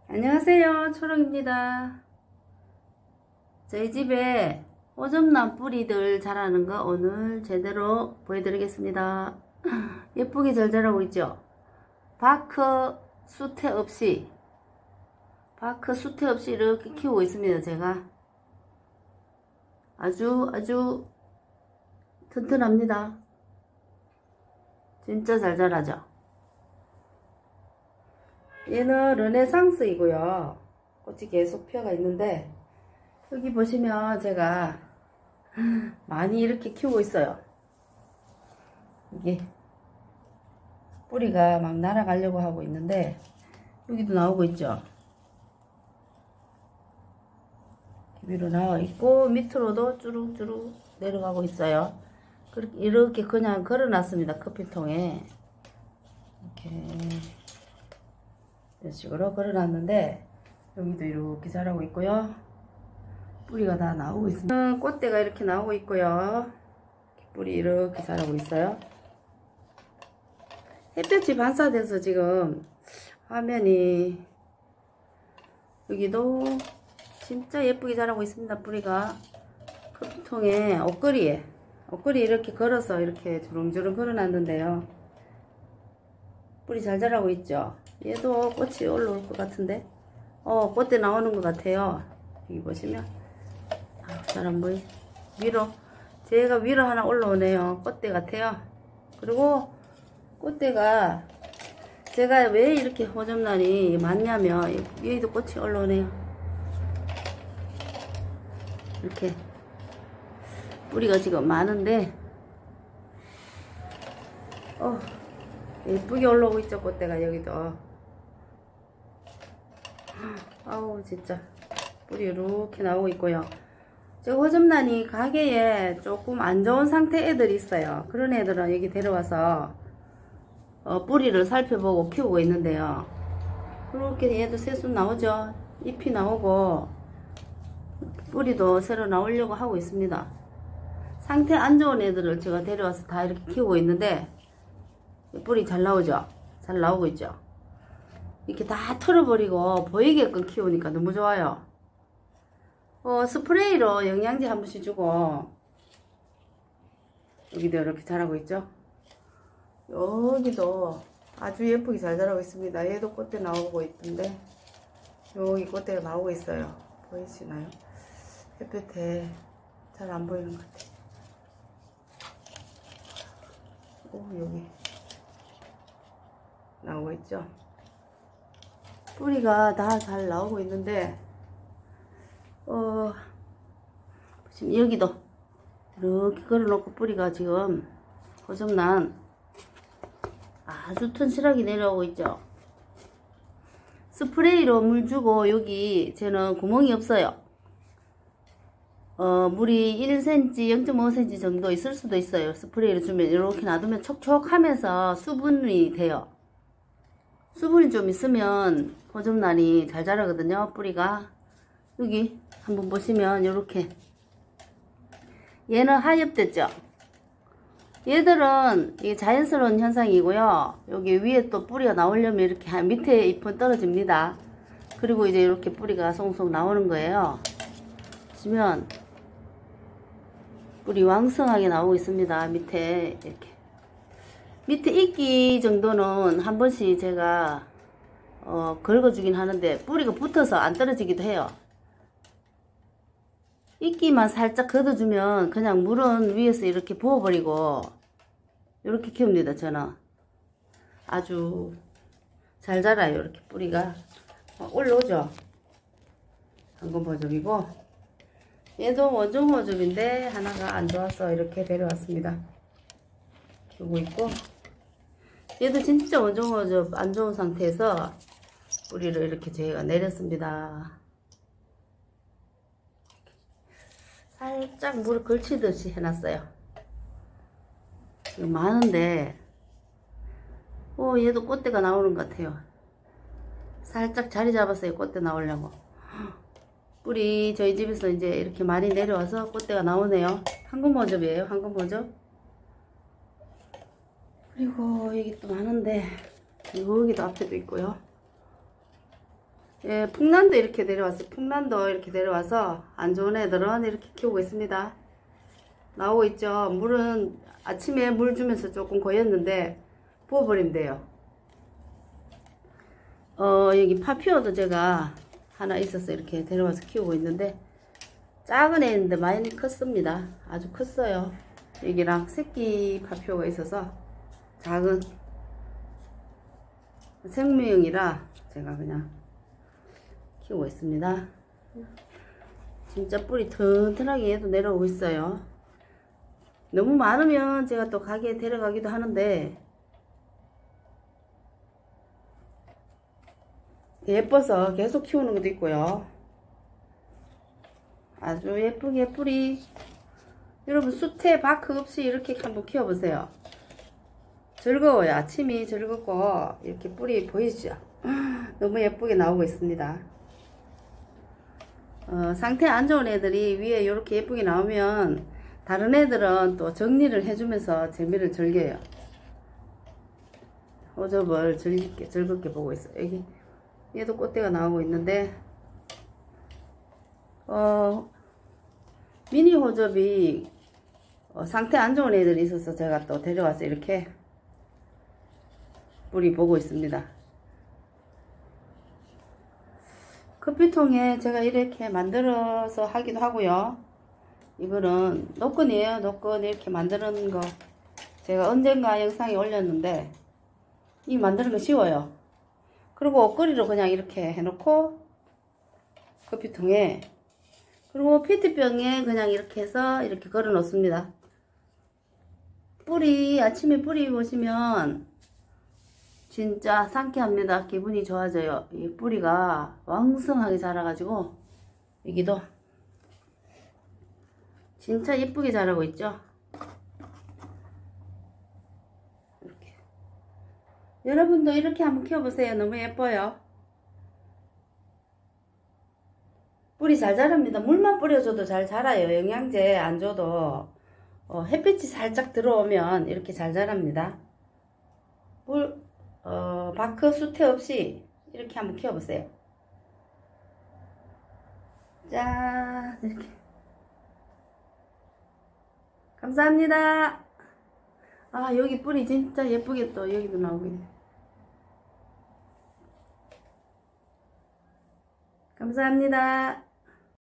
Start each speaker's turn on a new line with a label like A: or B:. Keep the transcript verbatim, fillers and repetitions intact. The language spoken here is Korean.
A: 안녕하세요, 초롱입니다. 저희 집에 오점남 뿌리들 자라는 거 오늘 제대로 보여드리겠습니다. 예쁘게 잘 자라고 있죠? 바크 수태 없이 바크 수태 없이 이렇게 키우고 있습니다. 제가 아주 아주 튼튼합니다. 진짜 잘 자라죠? 얘는 르네상스이고요. 꽃이 계속 피어가 있는데 여기 보시면 제가 많이 이렇게 키우고 있어요. 이게 뿌리가 막 날아가려고 하고 있는데 여기도 나오고 있죠. 위로 나와 있고 밑으로도 쭈룩쭈룩 내려가고 있어요. 그렇게 이렇게 그냥 걸어놨습니다. 커피통에 이렇게 이런 식으로 걸어놨는데 여기도 이렇게 자라고 있고요. 뿌리가 다 나오고 있습니다. 꽃대가 이렇게 나오고 있고요. 뿌리 이렇게 자라고 있어요. 햇볕이 반사돼서 지금 화면이 여기도 진짜 예쁘게 자라고 있습니다. 뿌리가 커피통에 옷걸이에 옷걸이 이렇게 걸어서 이렇게 주렁주렁 걸어놨는데요. 뿌리 잘 자라고 있죠. 얘도 꽃이 올라올 것 같은데 어 꽃대 나오는 것 같아요. 여기 보시면 아, 잘 안 보이. 위로 제가 위로 하나 올라오네요. 꽃대 같아요. 그리고 꽃대가 제가 왜 이렇게 호접란이 많냐면 여기도 꽃이 올라오네요. 이렇게 뿌리가 지금 많은데 어 예쁘게 올라오고 있죠. 꽃대가 여기도 아우 진짜 뿌리 이렇게 나오고 있고요. 저 호접란이 가게에 조금 안 좋은 상태 애들이 있어요. 그런 애들은 여기 데려와서 어, 뿌리를 살펴보고 키우고 있는데요. 그렇게 얘도 새순 나오죠. 잎이 나오고 뿌리도 새로 나오려고 하고 있습니다. 상태 안 좋은 애들을 제가 데려와서 다 이렇게 키우고 있는데 뿌리 잘 나오죠? 잘 나오고 있죠? 이렇게 다 털어버리고 보이게끔 키우니까 너무 좋아요. 어, 스프레이로 영양제 한 번씩 주고 여기도 이렇게 자라고 있죠? 여기도 아주 예쁘게 잘 자라고 있습니다. 얘도 꽃대 나오고 있던데 여기 꽃대가 나오고 있어요. 보이시나요? 햇볕에 잘 안 보이는 것 같아요. 오, 여기 나오고 있죠. 뿌리가 다 잘 나오고 있는데 어 지금 여기도 이렇게 걸어놓고 뿌리가 지금 호접란 아주 튼실하게 내려오고 있죠. 스프레이로 물 주고 여기 저는 구멍이 없어요. 어 물이 일 센티미터 영 점 오 센티미터 정도 있을 수도 있어요. 스프레이를 주면 이렇게 놔두면 촉촉하면서 수분이 돼요. 수분이 좀 있으면 호접란이 잘 자라거든요. 뿌리가 여기 한번 보시면 이렇게 얘는 하엽됐죠. 얘들은 이게 자연스러운 현상이고요. 여기 위에 또 뿌리가 나오려면 이렇게 밑에 잎은 떨어집니다. 그리고 이제 이렇게 뿌리가 송송 나오는 거예요. 보시면 뿌리 왕성하게 나오고 있습니다. 밑에 이렇게 밑에 이끼 정도는 한 번씩 제가 어, 긁어주긴 하는데 뿌리가 붙어서 안 떨어지기도 해요. 이끼만 살짝 걷어주면 그냥 물은 위에서 이렇게 부어버리고 이렇게 키웁니다. 저는 아주 잘 자라요. 이렇게 뿌리가 어, 올라오죠. 황금호접이고 얘도 원종호접인데 하나가 안 좋아서 이렇게 데려왔습니다. 키우고 있고 얘도 진짜 원종호접 안 좋은 상태에서 뿌리를 이렇게 제가 내렸습니다. 살짝 물을 걸치듯이 해놨어요. 지금 많은데 오 얘도 꽃대가 나오는 것 같아요. 살짝 자리 잡았어요. 꽃대 나오려고. 뿌리 저희 집에서 이제 이렇게 많이 내려와서 꽃대가 나오네요. 황금호접이에요. 황금호접. 그리고 여기 또 많은데 여기도 앞에도 있고요. 예, 풍란도 이렇게 내려왔어요. 풍란도 이렇게 내려와서 안 좋은 애들은 이렇게 키우고 있습니다. 나오고 있죠. 물은 아침에 물 주면서 조금 고였는데 부어버리면 돼요. 어, 여기 파피오도 제가 하나 있어서 이렇게 데려와서 키우고 있는데 작은 애인데 많이 컸습니다. 아주 컸어요. 여기랑 새끼 파피오가 있어서 작은 생명이라 제가 그냥 키우고 있습니다. 진짜 뿌리 튼튼하게 얘도 내려오고 있어요. 너무 많으면 제가 또 가게에 데려가기도 하는데 예뻐서 계속 키우는 것도 있고요. 아주 예쁘게 뿌리, 여러분 숯에 바크 없이 이렇게 한번 키워보세요. 즐거워요. 아침이 즐겁고 이렇게 뿌리 보이시죠? 너무 예쁘게 나오고 있습니다. 어, 상태 안 좋은 애들이 위에 이렇게 예쁘게 나오면 다른 애들은 또 정리를 해주면서 재미를 즐겨요. 호접을 즐겁게, 즐겁게 보고 있어요. 여기 얘도 꽃대가 나오고 있는데 어, 미니 호접이 어, 상태 안 좋은 애들이 있어서 제가 또 데려와서 이렇게 뿌리 보고 있습니다. 커피통에 제가 이렇게 만들어서 하기도 하고요. 이거는 노끈이에요. 노끈 이렇게 만드는 거 제가 언젠가 영상에 올렸는데 이 만드는 거 쉬워요. 그리고 옷걸이로 그냥 이렇게 해놓고 커피통에, 그리고 페트병에 그냥 이렇게 해서 이렇게 걸어 놓습니다. 뿌리, 아침에 뿌리 보시면 진짜 상쾌합니다. 기분이 좋아져요. 이 뿌리가 왕성하게 자라가지고 여기도 진짜 예쁘게 자라고 있죠. 이렇게. 여러분도 이렇게 한번 키워보세요. 너무 예뻐요. 뿌리 잘 자랍니다. 물만 뿌려줘도 잘 자라요. 영양제 안 줘도 어, 햇빛이 살짝 들어오면 이렇게 잘 자랍니다. 물, 어, 바크 수태 없이 이렇게 한번 키워보세요. 짠, 이렇게. 감사합니다. 아, 여기 뿌리 진짜 예쁘게 또 여기도 나오고 있네. 감사합니다.